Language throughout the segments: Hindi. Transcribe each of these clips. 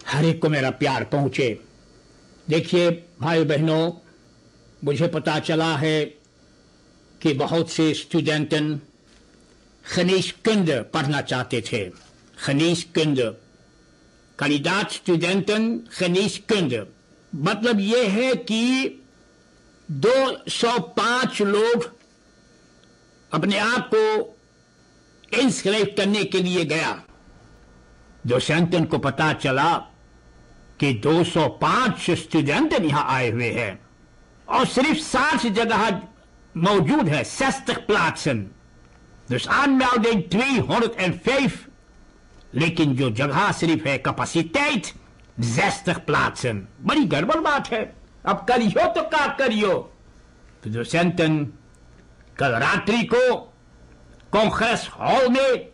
हर एक को मेरा प्यार पहुंचे। देखिए भाई बहनों, मुझे पता चला है कि बहुत से स्टूडेंटन खनीशकुंड पढ़ना चाहते थे। खनीशकुंड, कालिदात स्टूडेंटन खनीशकुंड, मतलब यह है कि 205 लोग अपने आप को इंस्क्राइब करने के लिए गया। दोसेंटन को पता चला कि 205 स्टूडेंट यहां आए हुए हैं और सिर्फ 60 जगह मौजूद है। 60 प्लेट्सन, dus aanmelding 205, लेकिन जो जगह सिर्फ है कैपेसिटेट 60 प्लेट्सन। बड़ी गड़बड़ बात है। अब करियो तो क्या करियो। तो दोसेंटन कल रात्रि को कांग्रेस हॉल में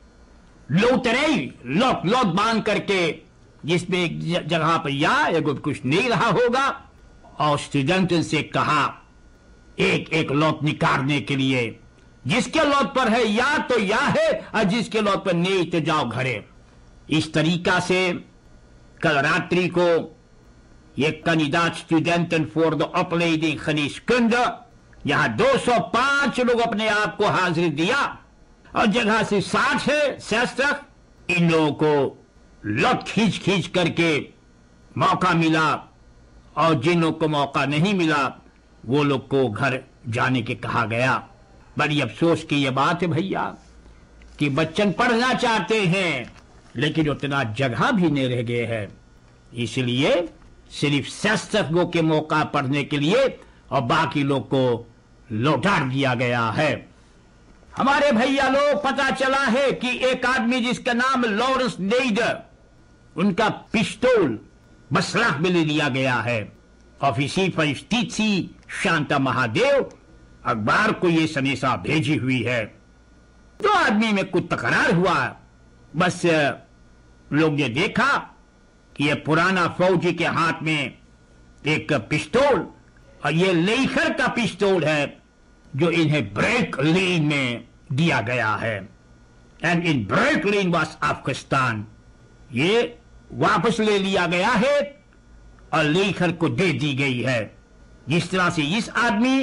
लॉट बांध करके, जिसमें एक जगह पर या कुछ नहीं रहा होगा, और स्टूडेंट से कहा एक एक लॉट निकालने के लिए। जिसके लॉट पर है या तो या है, और जिसके लॉट पर नहीं तो जाओ घरे। इस तरीका से कल रात्रि को ये कैंडिडेट स्टूडेंटन फॉर द ऑपरेटिंग खनीशकुंड, यहां 205 लोग अपने आप को हाजिर दिया और जगह से 60 है 60। इन लोगों को लॉट खींच करके मौका मिला, और जिन लोग को मौका नहीं मिला वो लोग को घर जाने के कहा गया। बड़ी अफसोस की यह बात है भैया कि बच्चन पढ़ना चाहते हैं लेकिन उतना जगह भी नहीं रह गए है। इसलिए सिर्फ 60 लोगों के मौका पढ़ने के लिए और बाकी लोग को लौटा दिया गया है। हमारे भैया लोग, पता चला है कि एक आदमी जिसका नाम लॉरेंस नेडर, उनका पिस्तौल बसराख में ले लिया गया है। ऑफिसी फरिश्ती शांता महादेव अखबार को यह संदेशा भेजी हुई है। दो आदमी में कुछ तकरार हुआ, बस लोग ने देखा कि यह पुराना फौजी के हाथ में एक पिस्तौल, और यह लेखर का पिस्तौल है जो इन्हें ब्रेक लेन में दिया गया है। And in break lane was Afghanistan. ये वापस ले लिया गया है और लेखर को दे दी गई है। जिस तरह से इस आदमी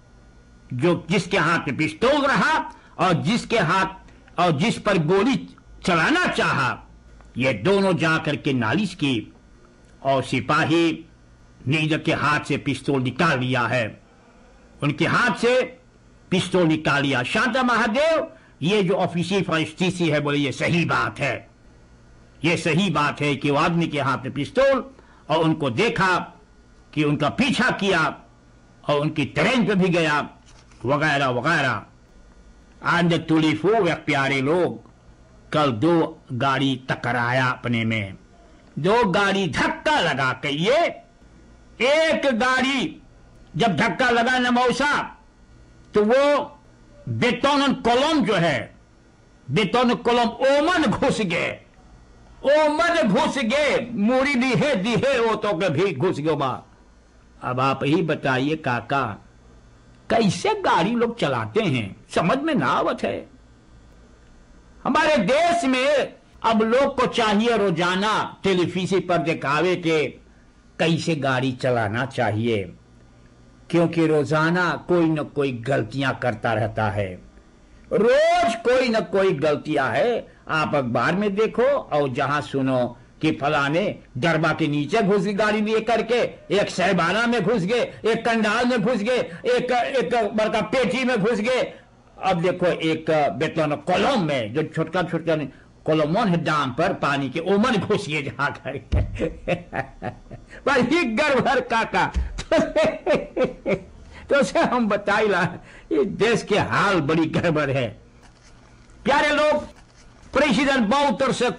जिसके हाथ में पिस्तौल रहा और जिस पर गोली चलाना चाहा, ये दोनों जाकर के नालिश की और सिपाही नीडर के हाथ से पिस्तौल निकाल लिया है। उनके हाथ से पिस्तौल निकाल लिया। शांता महादेव, ये जो ऑफिसी फरिश्ती है, बोले ये सही बात है, ये सही बात है कि वो आदमी के हाथ में पिस्तौल, और उनको देखा कि उनका पीछा किया और उनकी ट्रेन पे भी गया वगैरह वगैरह। आंध तुलिफो वे प्यारे लोग, कल 2 गाड़ी टकराया अपने में। 2 गाड़ी धक्का लगा के, ये एक गाड़ी जब धक्का लगा न मौसा, तो वो बेतौन कॉलम जो है, बेतौन कॉलम ओमन घुस गए, मूरी दिहे वो तो कभी घुस गयो बा। अब आप ही बताइए काका, कैसे गाड़ी लोग चलाते हैं, समझ में ना आवत है। हमारे देश में अब लोग को चाहिए रोजाना टेलीविजन पर दिखावे के कैसे गाड़ी चलाना चाहिए, क्योंकि रोजाना कोई न कोई गलतियां करता रहता है। रोज कोई न कोई गलतियां है। आप अखबार में देखो और जहां सुनो कि फलाने डरबा के नीचे घुस गई गाड़ी लिए करके, एक सहबाना में घुस गए, एक कंडाल में घुस गए, एक बड़का पेटी में घुस गए। अब देखो एक बेतौन कॉलम में, जो छोटका कॉलमोन है डाम पर पानी के, ओमन घुस गए जहां बड़ी गर्भर काका। तो से हम बताइला, ये देश के हाल बड़ी गड़बड़ है। प्यारे लोग, प्रेसिडेंट बाउटर से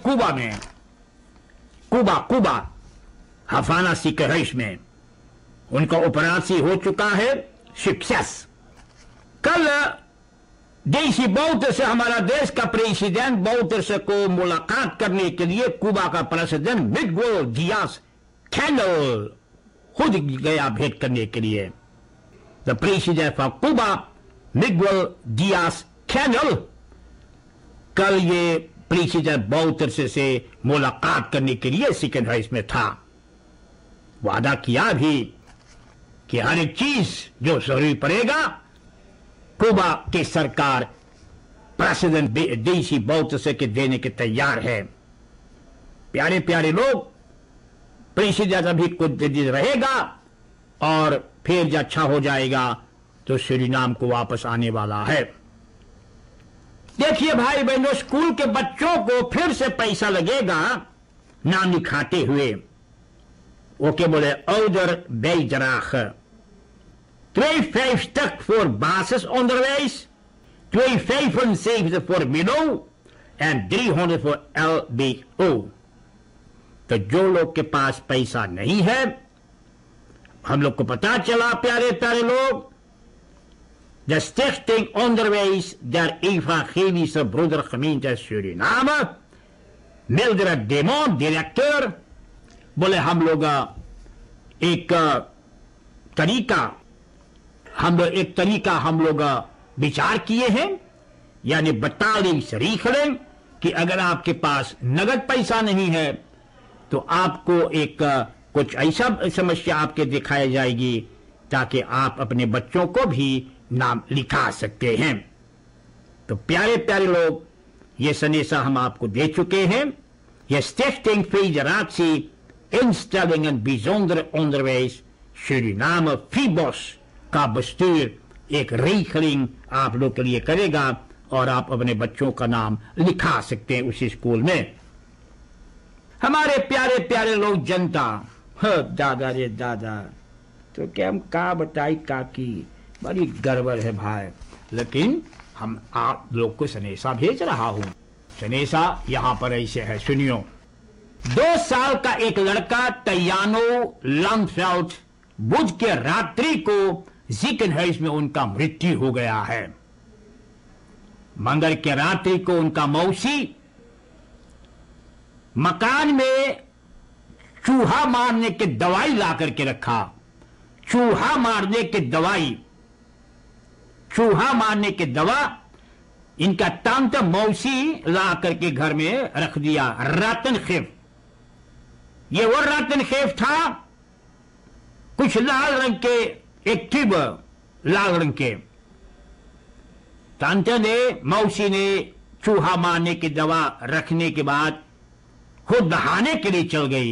कुबा हफाना सिकरिश में उनका ऑपरेशन हो चुका है सक्सेस। कल देशी बाउटर से हमारा देश का प्रेसिडेंट बाउटर से को मुलाकात करने के लिए कुबा का प्रेसिडेंट मिगुएल डियाज कैनल खुद गया भेंट करने के लिए। The president of Cuba Miguel Diaz Canel कल ये प्रेसिडेंट बाउटर्स से मुलाकात करने के लिए सिकनहाइज में था। वादा किया भी कि हर एक चीज जो जरूरी पड़ेगा क्यूबा की सरकार प्रेसिडेंट डीसी बाउटर्स के देने के तैयार है। प्यारे प्यारे लोग, प्रेसिडेंट अभी कुछ दिन रहेगा और फिर जब अच्छा हो जाएगा तो सूरीनाम को वापस आने वाला है। देखिए भाई बहनों, स्कूल के बच्चों को फिर से पैसा लगेगा नाम लिखाते हुए। ओके बोले ouder bijdrage 2,50 voor basisonderwijs, 2,75 voor middel en 300 voor LBO। तो जो लोग के पास पैसा नहीं है, हम लोग को पता चला प्यारे प्यारे लोग, de Stichting Onderwijs der Evangelische Broedergemeente Suriname, Mildred Demont, directeur, बोले हम लोग एक तरीका हम लोग विचार किए हैं, यानी बताली शरीखलें कि अगर आपके पास नगद पैसा नहीं है तो आपको एक कुछ ऐसा समस्या आपके दिखाई जाएगी ताकि आप अपने बच्चों को भी नाम लिखा सकते हैं। तो प्यारे प्यारे लोग, ये संदेशा हम आपको दे चुके हैं। यह Stichting Federatie Instellingen Bijzonder Onderwijs Suriname FIBOS का बस्तूर एक रेखलिंग आप लोग के लिए करेगा और आप अपने बच्चों का नाम लिखा सकते हैं उसी स्कूल में। हमारे प्यारे प्यारे लोग, जनता, दादा रे दादा, तो क्या हम का बताई काकी, बड़ी गड़बड़ है भाई, लेकिन हम आप लोग को सनेसा भेज रहा हूं। सनेसा यहां पर ऐसे है, सुनियो। 2 साल का एक लड़का तैयानो लंगफेल्ट बुध के रात्रि को जिकनहाइज में उनका मृत्यु हो गया है। मंगल के रात्रि को उनका मौसी मकान में चूहा मारने की दवाई ला करके रखा। चूहा मारने की दवा इनका तंत मौसी ला करके घर में रख दिया। रतन खेफ, ये वो रतन खेफ था, कुछ लाल रंग के, एक ट्यूब लाल रंग के। तंत ने, मौसी ने चूहा मारने की दवा रखने के बाद खुद नहाने के लिए चल गई।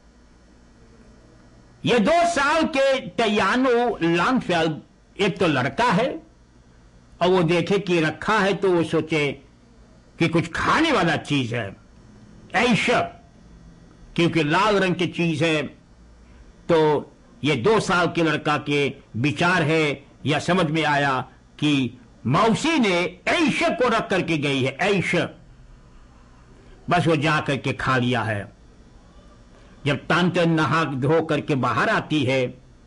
ये 2 साल के तैयानो लंगफेल्ट एक तो लड़का है और वो देखे कि रखा है तो वो सोचे कि कुछ खाने वाला चीज है, ऐसा, क्योंकि लाल रंग की चीज है। तो ये 2 साल के लड़का के विचार है या समझ में आया कि मौसी ने ऐसा को रख करके गई है, ऐसा, बस वो जा करके खा लिया है। जब तंत नहा धो करके बाहर आती है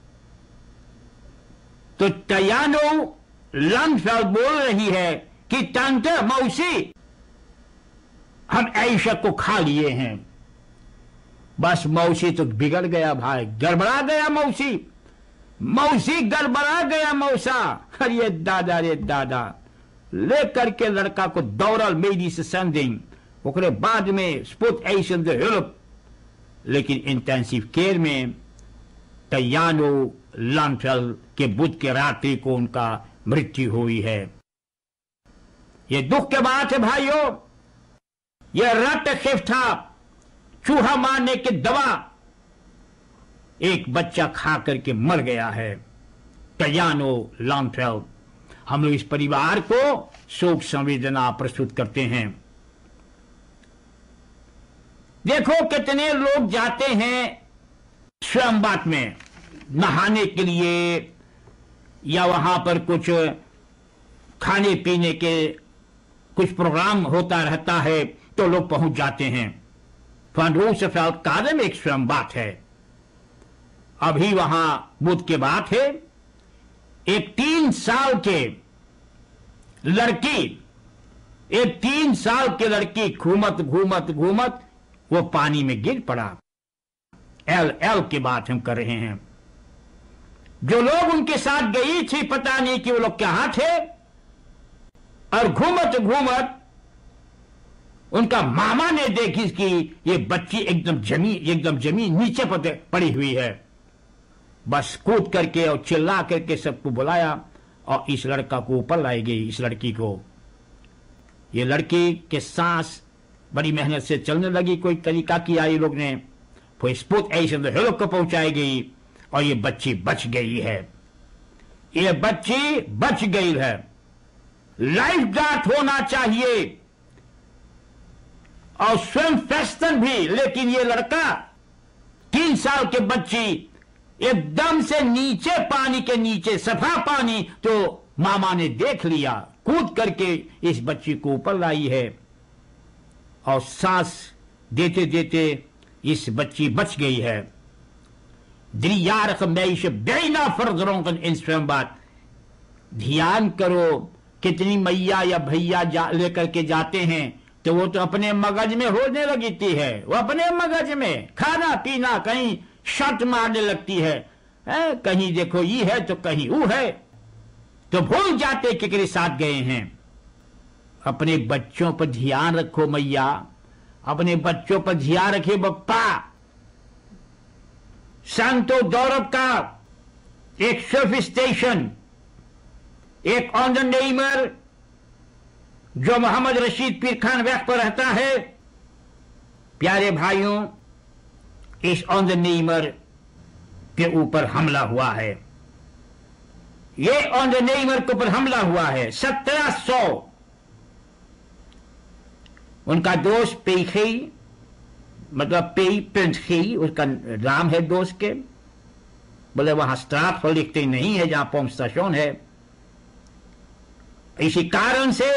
तो तैयानो लंगफेल्ट बोल रही है कि तंत, मौसी, हम ऐशा को खा लिए हैं। बस मौसी तो बिगड़ गया भाई, गड़बड़ा गया मौसी गड़बड़ा गया मौसा। अरे दादा रे दादा, लेकर के लड़का को दौड़ल मेडिसिन सेंडिंग, ओकरे बाद में स्पुट एशन द हेल्प, लेकिन इंटेंसिव केयर में तैयानो लंगफेल्ट के बुध के रात्रि को उनका मृत्यु हुई है। यह दुख की बात है भाइयों। यह रत खेफ था, चूहा मारने की दवा एक बच्चा खा करके मर गया है, तैयानो लंगफेल्ट। हम लोग इस परिवार को शोक संवेदना प्रस्तुत करते हैं। देखो कितने लोग जाते हैं स्वयंबाट में नहाने के लिए या वहां पर कुछ खाने पीने के कुछ प्रोग्राम होता रहता है तो लोग पहुंच जाते हैं। Van Roosevelt कादम एक स्वयंबाट है। अभी वहां बुध के बात है, एक 3 साल के लड़की घूमत वो पानी में गिर पड़ा। एल की बात हम कर रहे हैं। जो लोग उनके साथ गई थी, पता नहीं कि वो लोग कहां थे, और घूमत उनका मामा ने देखी कि ये बच्ची एकदम जमीन नीचे पड़ी हुई है। बस कूद करके और चिल्ला करके सबको बुलाया और इस लड़का को ऊपर लाई गई, इस लड़की को। ये लड़की के सांस बड़ी मेहनत से चलने लगी, कोई तरीका किया ये लोग ने, फिर स्पूत ऐसे हेलो को पहुंचाई गई और ये बच्ची बच गई है। ये बच्ची बच गई है। लाइफ गार्ड होना चाहिए और स्वयं फेस्टन भी, लेकिन ये लड़का 3 साल के बच्ची एकदम से नीचे, पानी के नीचे, सफा पानी, तो मामा ने देख लिया, कूद करके इस बच्ची को ऊपर लाई है और सांस देते देते इस बच्ची बच गई है। 3 jaar meisje bijna verdronken in zwembad। ध्यान करो, कितनी मैया या भैया लेकर के जाते हैं तो वो तो अपने मगज में होने लगती है, वो अपने मगज में खाना पीना, कहीं शर्ट मारने लगती है, कहीं देखो ये है तो कहीं वो है, तो भूल जाते कि किसके साथ गए हैं। अपने बच्चों पर ध्यान रखो मैया, अपने बच्चों पर ध्यान रखिए बप्पा। संतो दौरब का एक सर्फ स्टेशन, एक ऑन द नेमर जो मोहम्मद रशीद पीर खान वैक पर रहता है। प्यारे भाइयों, इस ऑन द नेमर के ऊपर हमला हुआ है, ये ऑन द नेमर के ऊपर हमला हुआ है। 1700 उनका दोस्त पेखी, मतलब पेखी उसका नाम है दोस्त के, बोले वहां स्ट्राफ लिखते नहीं है जहां पंप स्टेशन है। इसी कारण से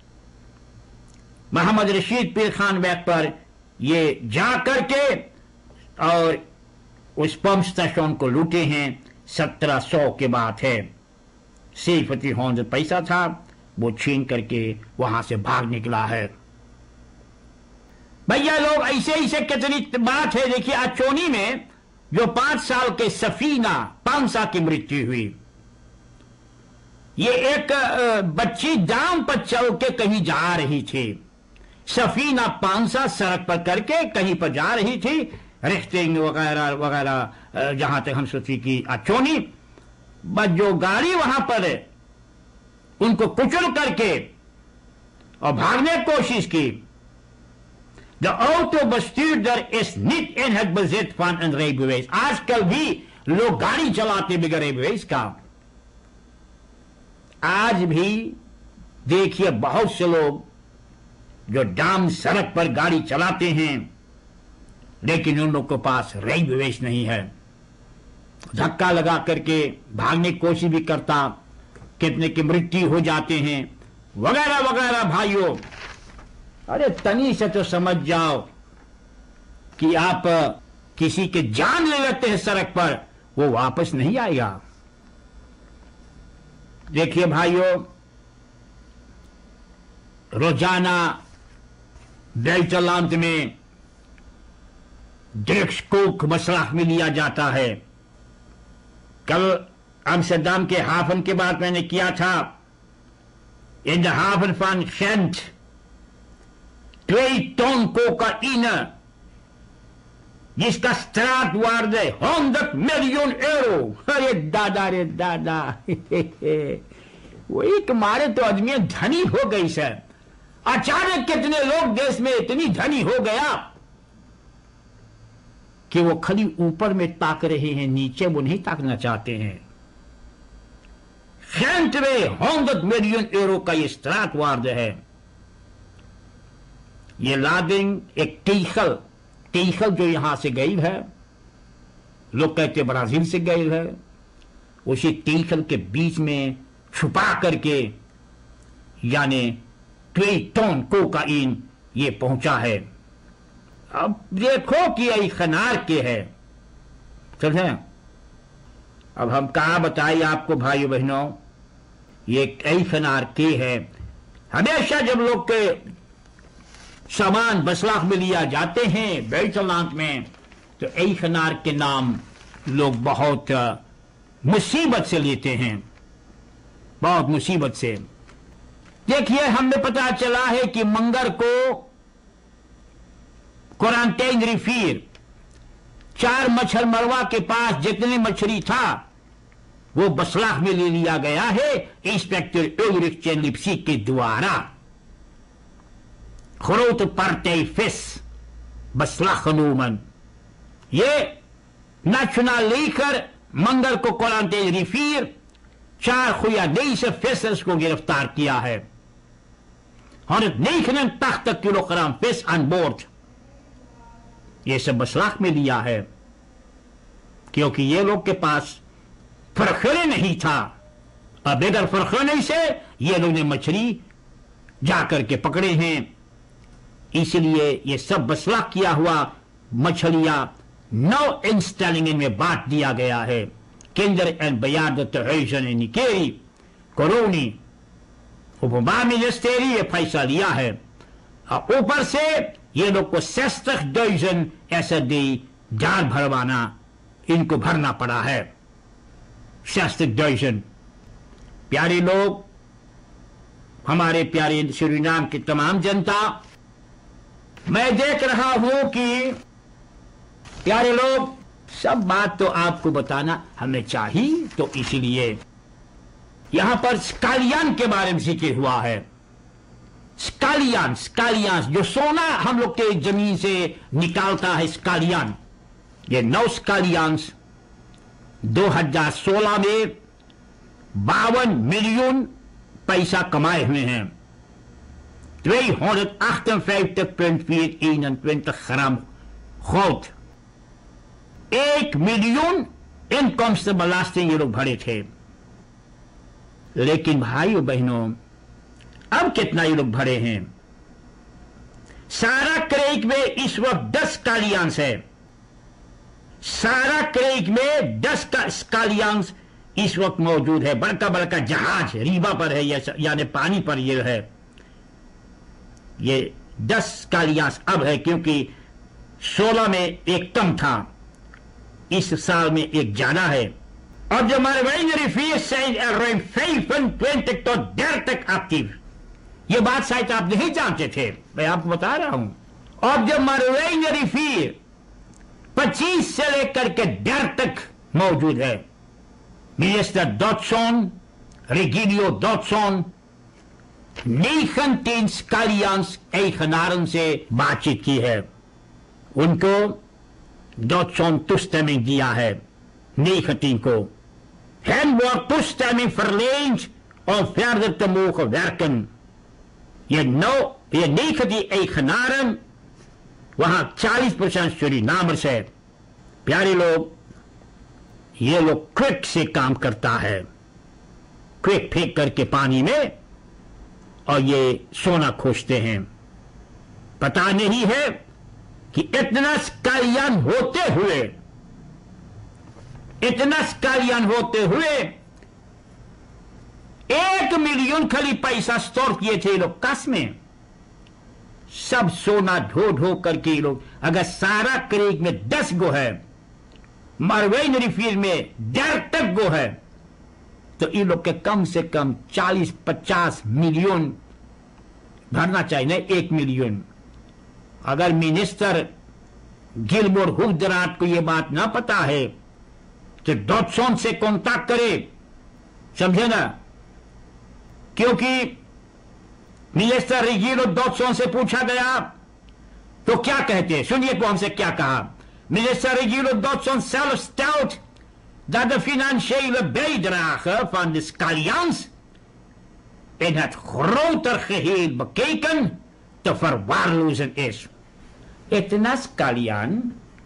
मोहम्मद रशीद पीर खान वैक पर ये जा करके और उस पंप स्टेशन को लूटे हैं। 1700 के बात है। सिर्फ 100 पैसा था, वो छीन करके वहां से भाग निकला है। भैया लोग, ऐसे ऐसे कितनी बात है। देखिए अचोनी में जो 5 साल के सफीना पांसा की मृत्यु हुई, ये एक बच्ची दाम पर चल के कहीं जा रही थी। सफीना पांसा सड़क पर करके कहीं पर जा रही थी, रिश्ते वगैरह वगैरह, जहां तक हम सोची कि अचोनी, बस जो गाड़ी वहां पर उनको कुचल करके और भागने की कोशिश की। De autobestuurder is niet in het bezit van een rijbewijs। आजकल भी लोग गाड़ी चलाते बगैर rijbewijs का। आज भी देखिए बहुत से लोग जो डाम सड़क पर गाड़ी चलाते हैं, लेकिन उन लोग के पास rijbewijs नहीं है। धक्का लगा करके भागने की कोशिश भी करता, कितने की मृत्यु हो जाते हैं वगैरह वगैरह। भाइयों, अरे तनी से तो समझ जाओ कि आप किसी के जान ले लेते हैं सड़क पर, वो वापस नहीं आएगा। देखिए भाइयों, रोजाना बेल्टलांत में ड्रग्स मसलाह में लिया जाता है। कल अम्स्टरडम के हाफन के बाद मैंने किया था, इन द हाफन van Gent 2 ton cocaïne, जिसका straatwaarde 100 miljoen euro। अरे दादा रे दादा वही तुम्हारे तो आदमी धनी हो गई सर। अचानक कितने लोग देश में इतनी धनी हो गया कि वो खाली ऊपर में ताक रहे हैं, नीचे वो नहीं ताकना चाहते हैं। Gent में 100 मिलियन यूरो का ये straatwaarde है। ये लादिंग एक टीखल जो यहां से गई है, लोग कहते ब्राजील से गई है, उसी टीखल के बीच में छुपा करके यानी 2 टन कोकाइन ये पहुंचा है। अब देखो कि यही खनार के है, समझे। अब हम कहा बताइए आपको भाइयों बहनों, ये कई खनार के है। हमेशा जब लोग के सामान बसलाख में लिया जाते हैं बेल्टलांत में, तो ऐ खनार के नाम लोग बहुत मुसीबत से लेते हैं, बहुत मुसीबत से। देखिए हमें पता चला है कि मंगर को क्वारंटाइन रिफियर 4 मच्छर मरवा के पास जितनी मछली था वो बसलाख में ले लिया गया है इंस्पेक्टर उलरिच चेनलिप्सी के द्वारा। grote partij vis beslag genomen। ये नेशनल लेकर मंगल को क्वारंटाइन रिफियर 4 Guyanese vissers को गिरफ्तार किया है। 189 किलोग्राम vis aan boord ये सब बसलाख में लिया है, क्योंकि ये लोग के पास फरखने नहीं था। अब बगैर फरखने से ये लोग ने मछली जाकर के पकड़े हैं, इसलिए ये सब बसलाख किया हुआ मछलियां 9 instellingen में बांट दिया गया है। किंडर एंड bejaardentehuizen in Nikeri, Coroni, Obama ministry ये फैसला लिया है। और ऊपर से ये लोग को 60,000 SSD जान भरवाना इनको भरना पड़ा है। 60,000। प्यारे लोग, हमारे प्यारे सूरीनाम की तमाम जनता, मैं देख रहा हूं कि प्यारे लोग सब बात तो आपको बताना हमें चाहिए, तो इसलिए यहां पर स्कालियान के बारे में जिक्र हुआ है। स्कालियान जो सोना हम लोग के जमीन से निकालता है, स्कालियान। ये 9 स्कालियान्स 2016 में 52 मिलियन पैसा कमाए हुए हैं। 258,421 ग्राम goud। 1 मिलियन inkomstenbelasting ये लोग भरे थे। लेकिन भाइयों बहनों, अब कितना ये लोग भरे हैं? सारा क्रेक में इस वक्त 10 स्कालियान्स है। सारा क्रेक में 10 का स्कालियान्स इस वक्त मौजूद है। बड़का बड़का जहाज रीवा पर है, यानी पानी पर ये है। ये 10 स्कालियान्स अब है, क्योंकि 16 में एक कम था, इस साल में एक ज्यादा है। अब जो Marwijne rivier zijn ruim 25 tot 30 actief। ये बात शायद आप नहीं जानते थे, मैं आपको बता रहा हूं। अब जो Marwijne rivier 25 से लेकर के 30 तक मौजूद है। मिनिस्टर डॉटसन, रेगिलियो डॉटसन 19 स्कालियान्स eigenaren से बातचीत की है। उनको डॉटसन toestemming दिया है 19 को। Hen wordt toestemming verleend om verder te mogen werken। ये 19 eigenaren, वहां 40% सूरीनामर्स है। प्यारे लोग, ये लोग क्विक से काम करता है, क्विक फेंक करके पानी में, और ये सोना खोजते हैं। पता नहीं है कि इतना स्कालियान होते हुए 1 मिलियन खाली पैसा स्टोर किए थे लोग कस में। सब सोना ढो ढो करके लोग, अगर सारा क्रेक में 10 गो है, Marwijne rivier में 30 गो है, तो इन लोग के कम से कम 40-50 मिलियन भरना चाहिए, नहीं 1 मिलियन। अगर मिनिस्टर गिलमोर हुफ्दराट को यह बात ना पता है तो डॉटसन से कांटेक्ट करे, समझे ना? क्योंकि मिनिस्टर रिगिलो डॉटसन से पूछा गया तो क्या कहते हैं, सुनिए को हमसे क्या कहा। Minister Regilo Dodson zelf stelt dat de financiële bijdrage van de scallions in het groter geheel bekeken te verwaarlozen is। इतना स्कालियान,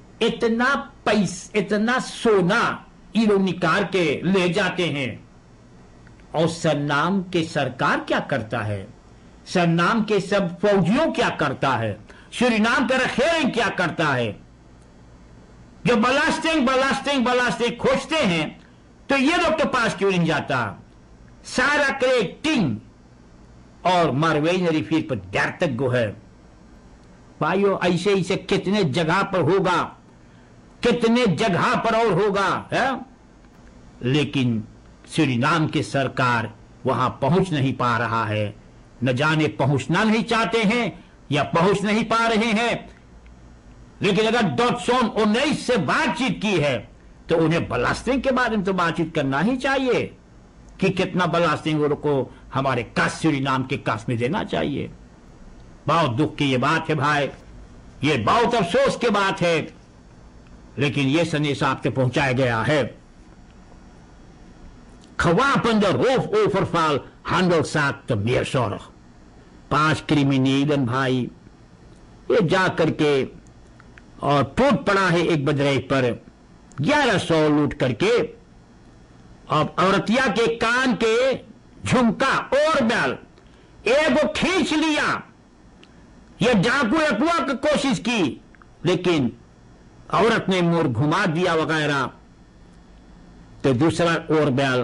इतना सोना ये लोग निकाल के ले जाते हैं, और सरनाम के सरकार क्या करता है, सरनाम के सब फौजियों क्या करता है, सूरीनाम का रखें क्या करता है। जो बलास्टिंग खोजते हैं, तो ये लोग के पास क्यों नहीं जाता? सारा क्रेक टिंग और Marwijne rivier पर 30 गो है। भाइयों, ऐसे कितने जगह पर होगा, कितने जगह पर और होगा है? लेकिन सूरीनाम की सरकार वहां पहुंच नहीं पा रहा है, न जाने पहुंचना नहीं चाहते हैं या पहुंच नहीं पा रहे हैं। लेकिन अगर डॉटसोन 19 से बातचीत की है तो उन्हें बलास्टिंग के बारे में तो बातचीत करना ही चाहिए कि कितना बलास्टिंग उनको हमारे काश सूरीनाम के काश में देना चाहिए। बहुत दुख की ये बात है भाई, ये बहुत अफसोस की बात है, लेकिन ये संदेश आपसे पहुंचाया गया है। Gewapende roofoverval, handelszaak te Meerzorg। 5 criminal भाई ये जा करके और टूट पड़ा है एक बदरे पर 1100 लूट करके। अब औरतिया के कान के झुमका और बैल एगो खींच लिया। ये डाकू अकुआ की कोशिश की, लेकिन औरत ने मोर घुमा दिया वगैरह, तो दूसरा और बैल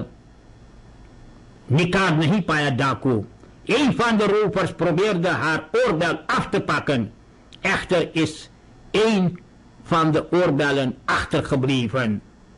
निकाल नहीं पाया डाकू। Een van de rovers probeerde haar oorbel af te pakken. Echter is een van de oorbellen achtergebleven।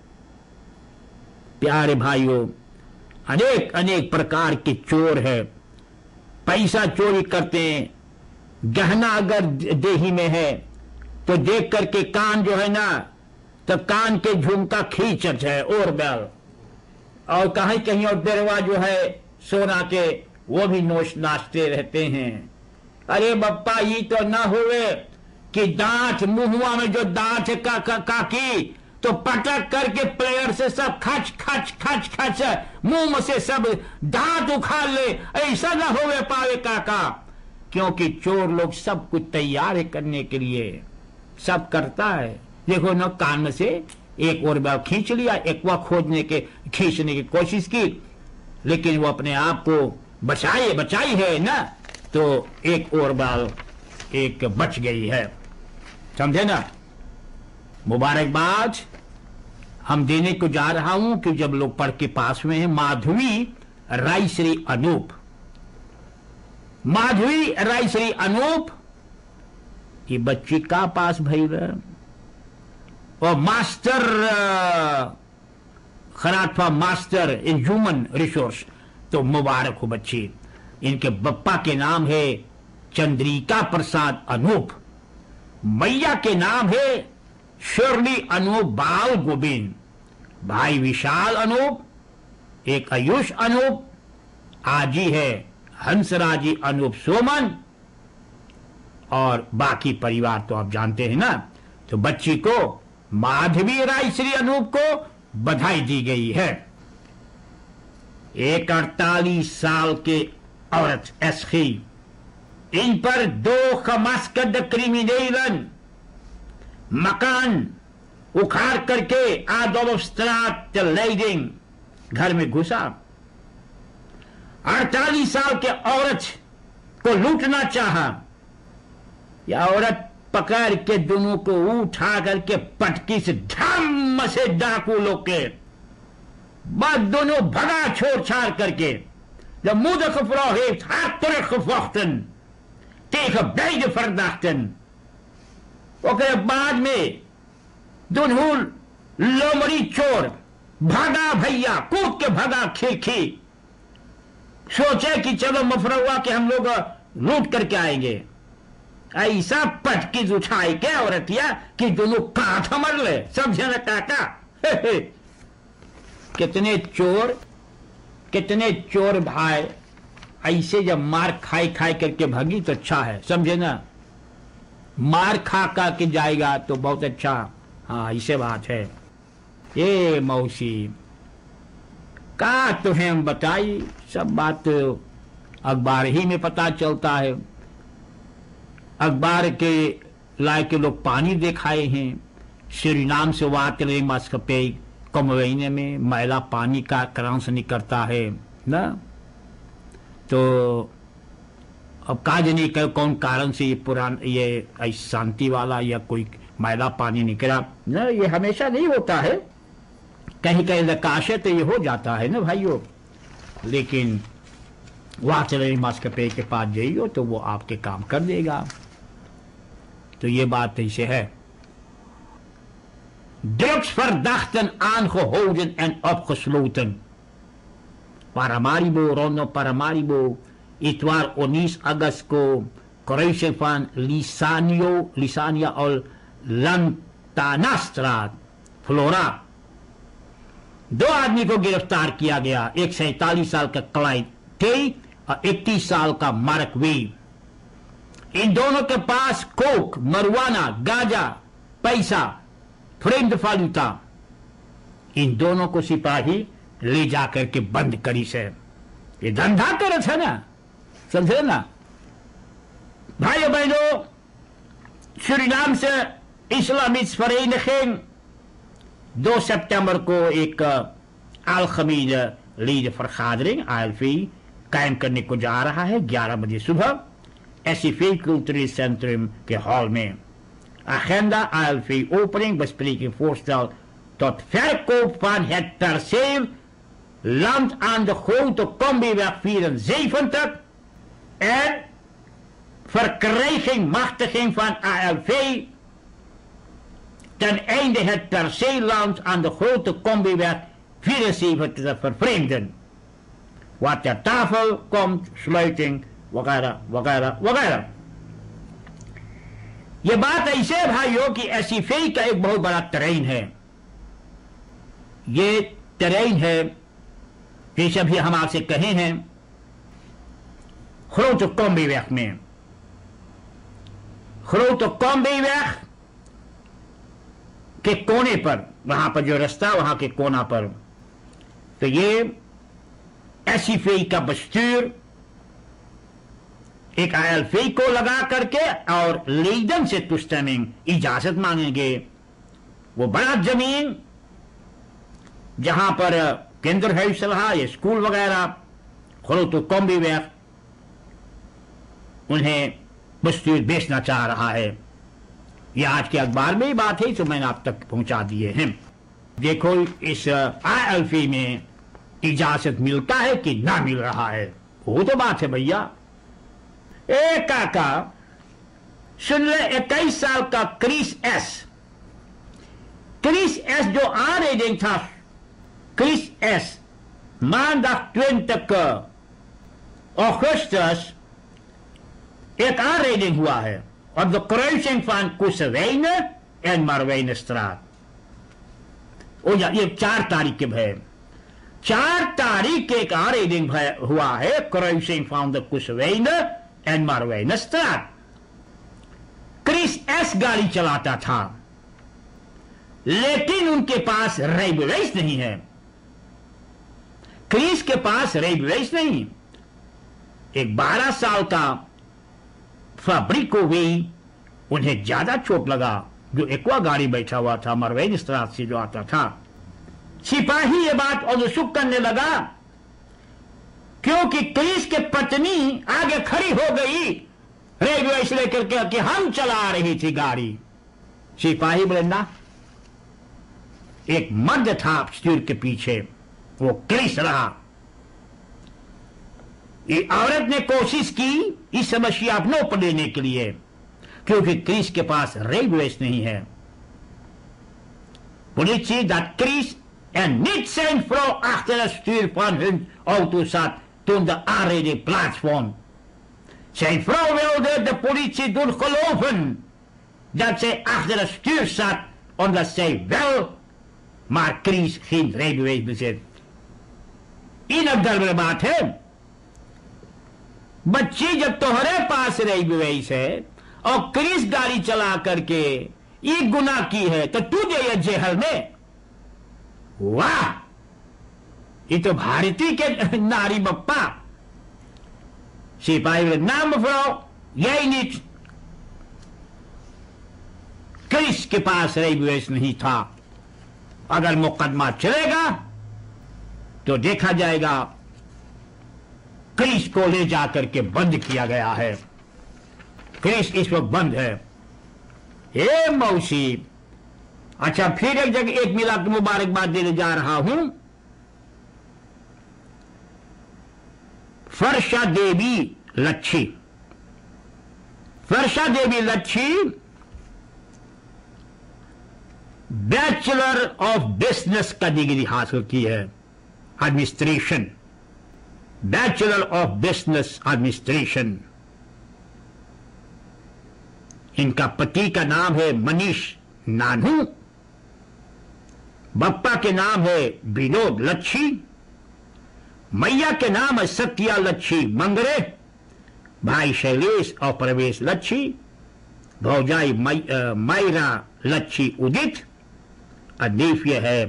प्यारे भाइयों, अनेक अनेक प्रकार के चोर है, पैसा चोरी करते हैं। गहना अगर देही में है तो देख करके कान जो है ना, तो कान के झुमका खींचत है oorbel, और कहीं कहीं और दरवा जो है सोना के वो भी नोच नाचते रहते हैं। अरे बप्पा ये तो ना हुए कि दांत मुहुआ में जो दांत है काकी तो पटक करके प्लेयर से सब खच खच खच खच मुंह में से सब दांत उखाड़ ले, ऐसा ना होवे पावे काका। क्योंकि चोर लोग सब कुछ तैयार है करने के लिए, सब करता है। देखो ना, कान में से एक और बैल खींच लिया, एक वह खींचने की कोशिश की, लेकिन वो अपने आप को बचाई है ना, तो एक और बैल एक बच गई है। समझे ना? मुबारकबाद हम देने को जा रहा हूं कि जब लोग पढ़ के पास में है माधवी रायश्री अनूप। माधवी रायश्री अनूप ये बच्ची का पास भाई और मास्टर खराटफा मास्टर इन ह्यूमन रिसोर्स। तो मुबारक हो बच्ची, इनके बप्पा के नाम है चंद्रिका प्रसाद अनूप, मैया के नाम है शर्ली अनूप बाल गोविंद, भाई विशाल अनूप, एक आयुष अनूप, आजी है हंसराजी अनूप सोमन, और बाकी परिवार तो आप जानते हैं ना। तो बच्ची को माधवी रायश्री अनूप को बधाई दी गई है। एक 48 साल के औरत एसखी, इन पर 2 gemaskerde criminelen मकान उखाड़ करके आदोल्फस्ट्राट के लेडिंग घर में घुसा। 48 साल के औरत को लूटना चाहा। यह औरत पकड़ के दोनों को उठा करके पटकी से धम से डाकू लोग के बाद दोनों भगा छोड़ छाड़ करके। De moedergevrouw heeft haar teruggevochten tegen beide verdachten। Okay, बाद में दोनों लोमड़ी चोर भागा, भैया कूद के भागा खिड़की, सोचे कि चलो मफरवा के हम लोग लूट करके आएंगे। ऐसा पटकी उठाई क्या औरतिया कि दोनों कांठ मर ले। समझे ना काका? कितने चोर भाई ऐसे जब मार खाई करके भागी तो अच्छा है। समझे ना? मार खा के जाएगा तो बहुत अच्छा। हाँ, ऐसे बात है। ये मौसी का तुम्हें हम बताई, सब बात अखबार ही में पता चलता है। अखबार के लाए के लोग पानी दिखाए हैं। सूरीनाम से वात रहे मास्कपे कम महीने में मैला पानी का क्रम से निकलता है ना। तो अब कहा जाने कौन कारण से ये शांति वाला या कोई मैला पानी निकला ना। ये हमेशा नहीं होता है, कहीं कहीं लकाशे तो ये हो जाता है ना भाइयों। लेकिन वाचलरी मास्कपे के पास जाइयो तो वो आपके काम कर देगा। तो ये बात ऐसे है। Drugsverdachten aangehouden en opgesloten। Paramaribo, Rondo Paramaribo, itwaar 19 August ko correction van Lisania al लंतानास्त्रात फ्लोरा। 2 आदमी को गिरफ्तार किया गया, एक 47 साल का क्लाइड टे और 31 साल का मार्क वे। इन दोनों के पास कोक, मरुआना, गांजा, पैसा, फ्रेम्ड फालूता। इन दोनों को सिपाही ले जाकर के बंद करी से ये धंधा करे थे ना, समझे ना भाइयों बहनों। सूरीनाम से इस्लामिस्ट vereniging 2 सितंबर को एक algemene ledenvergadering ALV कायम करने को जा रहा है 11 बजे सुबह SCV Cultureel Centrum के हॉल में। Agenda ALV opening, bespreking voorstel tot verkoop van het perceel land aan de Grote Combiweg 74 en verkrijging, machtiging van ALV ten einde het perceelland aan de Grote Combiweg 74 te vervreemden. Wat ter tafel komt, sluiting, वगैरह वगैरह वगैरह। यह बात ऐसे भाइयों कि एसीफे का एक बहुत बड़ा टेरेन है। ये टेरेन है जैसे अभी हम आपसे कहे हैं Grote Combiweg में, Grote Combiweg के कोने पर, वहां पर जो रास्ता वहां के कोना पर, तो ये एसीफे का बस्तूर एक ALV को लगा करके और लीडन से टूस्टमिंग इजाजत मांगेंगे। वो बड़ा जमीन जहां पर केंद्र है सलाह या स्कूल वगैरह Grote Combiweg उन्हें बस्तूर बेचना चाह रहा है। यह आज के अखबार में ही बात है तो मैंने आप तक पहुंचा दिए हैं। देखो इस ALV में इजाजत मिलता है कि ना मिल रहा है, वो तो बात है भैया। एक काका सुन ले, 21 साल का क्रिस एस जो aanrijding था, Chris S. maandag 20 augustus एक aanrijding हुआ है op de kruising van Koesewijne en Marwijnestraat। ओ या ये 4 तारीख के है, 4 तारीख के एक aanrijding हुआ है kruising van de Koesewijne en Marwijnestraat। Chris S गाड़ी चलाता था लेकिन उनके पास ड्राइविंग नहीं है। क्रिस के पास ड्राइविंग नहीं। एक 12 साल का फैब्रिको वे, उन्हें ज्यादा चोट लगा जो एक्वा गाड़ी बैठा हुआ था मार्वेनस्ट्रात से जो आता था। सिपाही ये बात अनुसुक करने लगा क्योंकि क्रिस के पत्नी आगे खड़ी हो गई रेलवे से लेकर के कि हम चला रही थी गाड़ी। सिपाही बोले ना, एक मर्द था स्टीयर के पीछे, वो क्रिस रहा। ये औरत ने कोशिश की इस समस्या अपनों पर लेने के लिए क्योंकि क्रिस के पास रेलवे नहीं है। Politie dat Chris en niet zijn vrouw achter het stuur van hun auto zat toen de aanrijding plaatsvond. Zijn vrouw wilde de politie doen geloven dat zij achter het stuur zat omdat zij wel, maar Chris geen rijbewijs bezit। इन दरबार बात है, बच्ची जब तुम्हारे पास rijbewijs है और क्रिस गाड़ी चला करके ये गुनाह की है तो तू जाइए जेहल में। वाह, ये तो भारतीय के नारी बप्पा। सिपाही ना मफरो, यही नहीं, क्रिस के पास rijbewijs नहीं था। अगर मुकदमा चलेगा तो देखा जाएगा क्रिस को ले जाकर के बंद किया गया है। क्रिस इस वक्त बंद है। ए मौसी, अच्छा फिर एक जगह एक मिलाद की मुबारकबाद देने जा रहा हूं। फरशा Devi Lachhi, Farsha Devi Lachhi bachelor of business का डिग्री हासिल की है, administration, bachelor of business administration. इनका पति का नाम है मनीष नानू, बप्पा के नाम है विनोद लच्छी, मैया के नाम है सत्या लच्छी मंगरे, भाई शैलेश और प्रवेश लच्छी, भौजाई मायरा लच्छी उदित, और नेफ्य है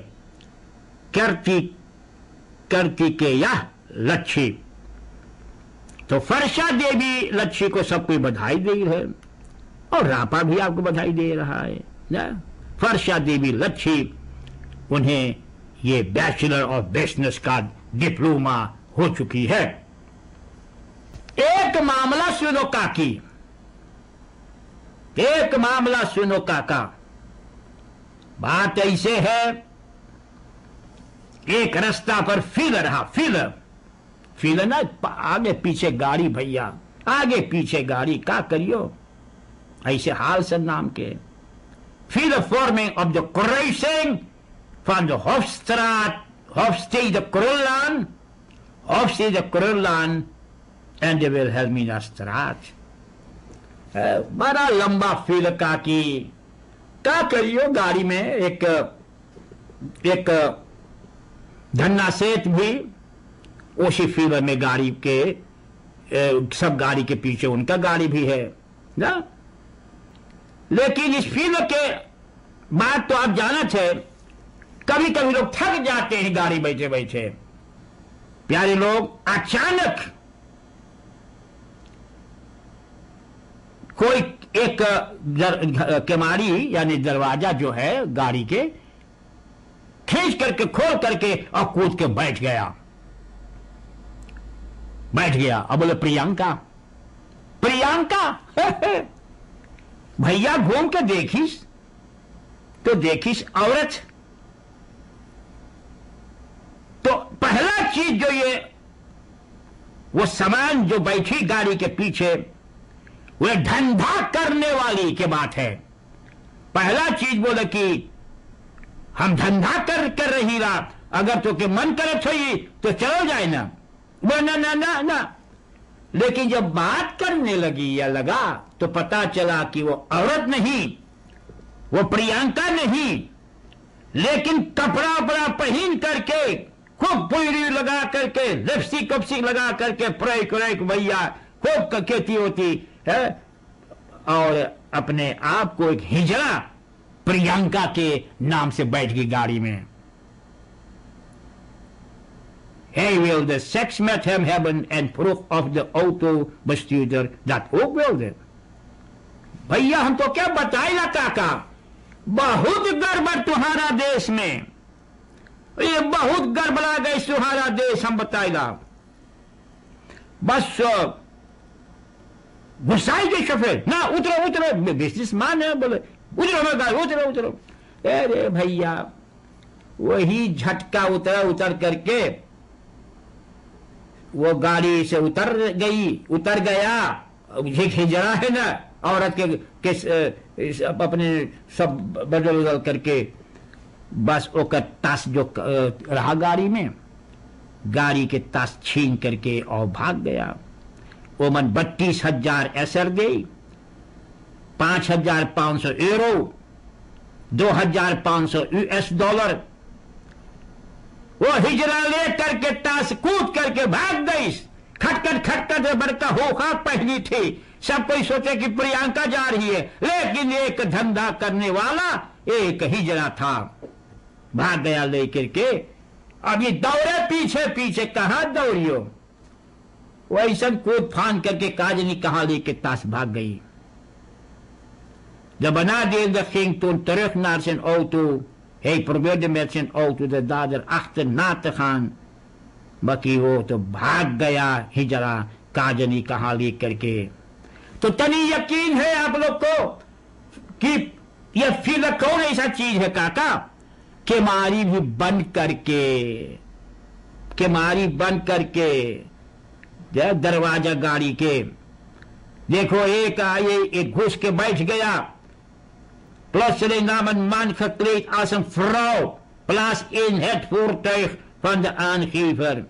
कार्तिकेया लच्छी। तो फरसा देवी लच्छी को सब कोई बधाई दे रहे हैं, और रापा भी आपको बधाई दे रहा है ना। फरसा देवी लच्छी, उन्हें ये बैचलर ऑफ बिजनेस का डिप्लोमा हो चुकी है। एक मामला सुनो काकी, एक मामला सुनो काका। बात ऐसे है, एक रास्ता पर फीलर रहा, फीलर ना, आगे पीछे गाड़ी भैया, आगे पीछे गाड़ी, का करियो ऐसे हाल से नाम के। Feeler forming of the crossing from the Hofstede Krullan and the Wilhelmina Straat। बड़ा लंबा फील काकी, क्या करियो गाड़ी में एक धन्ना सेठ भी उसी फील में गाड़ी के, सब गाड़ी के पीछे उनका गाड़ी भी है ना। लेकिन इस फील के बात तो आप जाना थे, कभी कभी लोग थक जाते हैं गाड़ी बैठे बैठे। प्यारे लोग, अचानक कोई एक केमाड़ी यानी दरवाजा जो है गाड़ी के खींच करके खोल करके और कूद के बैठ गया। अब बोले प्रियंका, भैया घूम के देखिस तो देखिस औरत। तो पहला चीज जो ये वो सामान जो बैठी गाड़ी के पीछे, वह धंधा करने वाली की बात है। पहला चीज बोले कि हम धंधा कर रही रहा, अगर तो के मन करे तो चलो जाए ना, ना। लेकिन जब बात करने लगी या लगा तो पता चला कि वो औरत नहीं, वो प्रियंका नहीं, लेकिन कपड़ा उपड़ा पहन करके, खूब पुरी लगा करके, लिपस्टिक लगा करके, प्रेक भैया खूब कहती होती है, और अपने आप को एक हिजड़ा प्रियंका के नाम से बैठ गई गाड़ी में। Hey, will the sex met him heaven and proof of the auto bestuurder that ook wilde? भैया हम तो क्या बताएगा काका, बहुत गड़बड़ तुम्हारा देश में, ये बहुत गड़बड़ा गई तुम्हारा देश, हम बताएगा। बस घुसाई गई सफेद ना, उतरो बिजनेसमैन है, बोले उतरो। अरे भैया वही झटका उतर करके वो गाड़ी से उतर गया। हिजड़ा है ना, औरत के अपने सब बदल करके, बस ओकर ताश जो रहा गाड़ी में, गाड़ी के ताश छीन करके और भाग गया। वो मन 32,000 एसर गई, 5,500 यूरो, 2,500 US डॉलर। वो हिजरा ले करके ताश कूद करके भाग गई। खटखट बड़का होखा पहनी थी, सब कोई सोचे कि प्रियंका जा रही है, लेकिन एक धंधा करने वाला एक हिजरा था, भाग गया लेकर के। अब ये दौड़े पीछे कहां दौड़ियो, वैसा कूद फान करके काजनी कहां लेके ताश भाग गई। De benadeelde ging toen terug naar zijn auto. Hij probeerde met zijn auto de dader achterna te gaan, maar की वो तो भाग गया हिजरा काजनी कहां ले करके। तो तनी यकीन है आप लोग को कि यह फिर कौन ऐसा चीज है काका, केमारी भी बंद करके दरवाजा गाड़ी के, देखो एक आए, एक घुस के बैठ गया। Plotseling nam een man gekleed als een vrouw plaats in het voertuig van de aangever.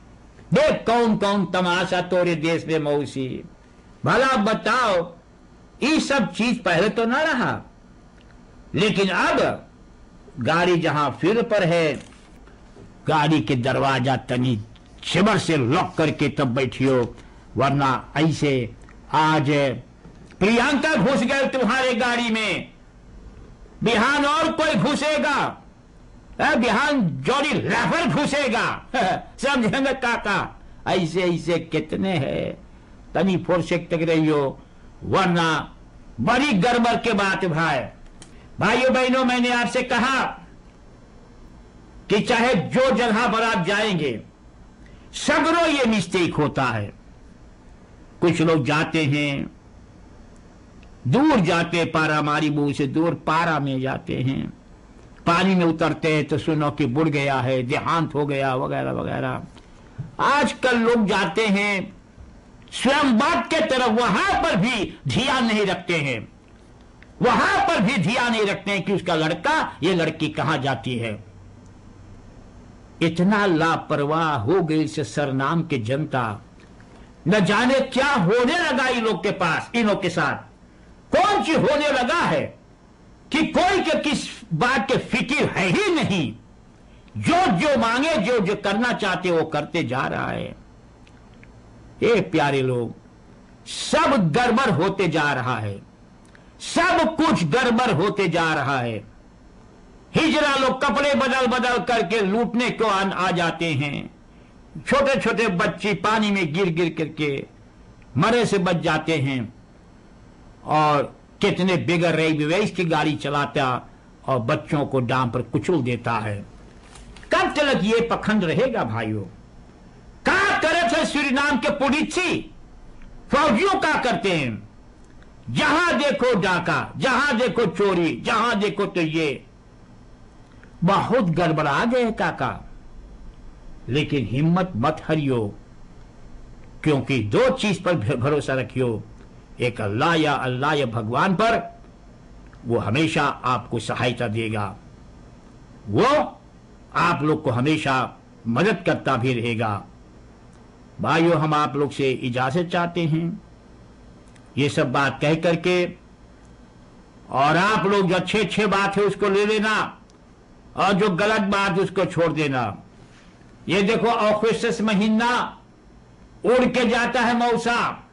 देख कौन तमाशा तोरे देश में मौसी, भला बताओ ये सब चीज पहले तो ना रहा, लेकिन अब गाड़ी जहां फील्ड पर है, गाड़ी के दरवाजा तनी शिवर से लॉक करके तब बैठियो, वरना ऐसे आज प्रियंका घुस गए तुम्हारे गाड़ी में, बिहान और कोई घुसेगा, बिहान जॉनी लैफर घुसेगा। समझेंगे काका, ऐसे ऐसे कितने हैं, तनी फोर्सेक तक रहियो, वरना बड़ी गड़बड़ के बात भाई। भाइयों बहनों, मैंने आपसे कहा कि चाहे जो जगह पर आप जाएंगे, सगरों ये मिस्टेक होता है। कुछ लोग जाते हैं, दूर जाते, पारामारी मुंह से दूर पारा में जाते हैं, पानी में उतरते हैं तो सुनो कि बुड़ गया है, देहांत हो गया, वगैरह वगैरह। आजकल लोग जाते हैं स्वयंबाग के तरफ, वहां पर भी ध्यान नहीं रखते हैं, वहां पर भी ध्यान नहीं रखते हैं कि उसका लड़का, ये लड़की कहां जाती है। इतना लापरवाह हो गई इस सरनाम के जनता, न जाने क्या होने लगा इन लोग के पास, इन लोग के साथ कौन सी होने लगा है कि कोई के किस बात के फिक्र है ही नहीं, जो जो मांगे, जो जो करना चाहते वो करते जा रहा है। ये प्यारे लोग, सब गड़बड़ होते जा रहा है, सब कुछ गड़बड़ होते जा रहा है। हिजरा लोग कपड़े बदल बदल करके लूटने को आ जाते हैं, छोटे छोटे बच्चे पानी में गिर गिर करके मरे से बच जाते हैं, और कितने बिगड़ रही विवेश की गाड़ी चलाता और बच्चों को डाम पर कुचल देता है। कब तक ये पखंड रहेगा भाइयों? क्या करे थे सूरीनाम के पुलिसी फौजियों का करते हैं, जहां देखो डाका, जहां देखो चोरी, जहां देखो तो ये बहुत गड़बड़ा गए काका। लेकिन हिम्मत मत हरियो, क्योंकि दो चीज पर भरोसा रखियो, एक अल्लाह या भगवान पर, वो हमेशा आपको सहायता देगा, वो आप लोग को हमेशा मदद करता भी रहेगा। भाइयों, हम आप लोग से इजाजत चाहते हैं, ये सब बात कह करके, और आप लोग जो अच्छे अच्छे बात है उसको ले लेना, और जो गलत बात उसको छोड़ देना। ये देखो अगस्त महीना उड़ के जाता है मौसा,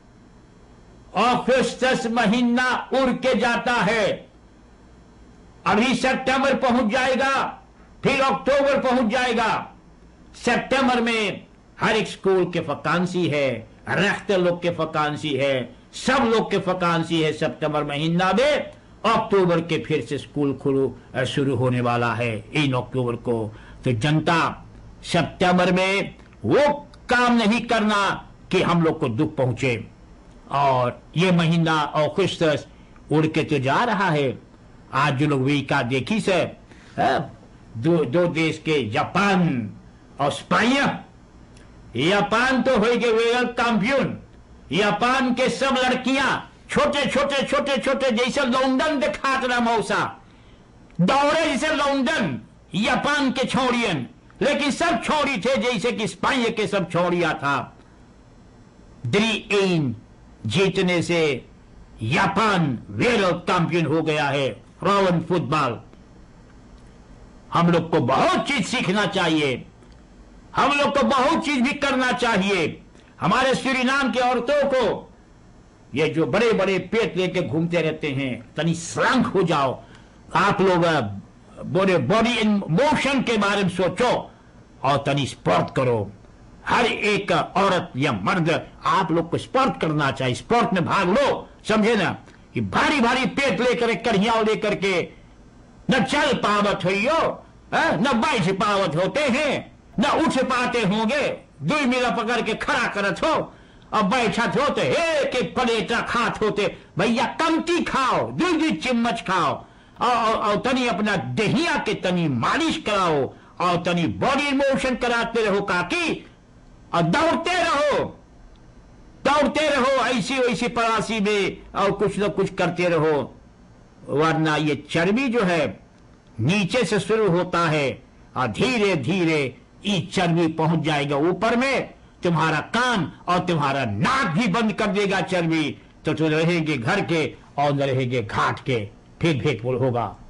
अगस्त महीना उड़ के जाता है। अभी सितंबर पहुंच जाएगा, फिर अक्टूबर पहुंच जाएगा। सितंबर में हर एक स्कूल के वैकेंसी है, रेख्ते लोग के वैकेंसी है, सब लोग के वैकेंसी है सितंबर महीना में। अक्टूबर के फिर से स्कूल शुरू होने वाला है 1 अक्टूबर को। तो जनता सितंबर में वो काम नहीं करना कि हम लोग को दुख पहुंचे। और ये महीना अगस्त उड़ के तो जा रहा है। आज जो लोग वीका देखी से दो देश के जापान और स्पेन, जापान तो हो गए वर्ल्ड चैंपियन। जापान के सब लड़कियां छोटे छोटे छोटे छोटे जैसे लंदन दिखात रहा मौसा, दौड़े जैसे लंदन जापान के छोड़ियन, लेकिन सब छोड़ी थे जैसे कि स्पेन के सब छोड़िया था। 3-1 जीतने से जापान वर्ल्ड चैंपियन हो गया है रोवन फुटबॉल। हम लोग को बहुत चीज सीखना चाहिए, हम लोग को बहुत चीज भी करना चाहिए। हमारे सूरीनाम के औरतों को, ये जो बड़े बड़े पेट लेके घूमते रहते हैं, तनी श्रांक हो जाओ। आप लोग बोले बॉडी इन मोशन के बारे में सोचो और तनी स्पोर्ट करो। हर एक औरत या मर्द आप लोग को स्पोर्ट करना चाहिए, स्पोर्ट में भाग लो, समझे ना। कि भारी भारी पेट लेकर कढ़िया लेकर के न चल पावत हो, न बैठ पावत होते हैं, न उठ पाते होंगे, 2 मीला पकड़ के खड़ा करत हो और बैठत होते एक एक प्लेटा खात होते। भैया कमती खाओ, 2 चम्मच खाओ, और तनी अपना देहिया के तनी मालिश कराओ और तनी बॉडी मोशन कराते रहो काकी, और दौड़ते रहो ऐसी वैसी परासी में, और कुछ न कुछ करते रहो। वरना ये चर्बी जो है नीचे से शुरू होता है और धीरे धीरे ये चर्बी पहुंच जाएगा ऊपर में, तुम्हारा कान और तुम्हारा नाक भी बंद कर देगा चर्बी। तो तुम रहेंगे घर के और न रहेंगे घाट के, फिर भेंट होगा।